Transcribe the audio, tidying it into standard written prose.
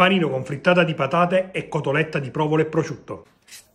panino con frittata di patate e cotoletta di provola e prosciutto.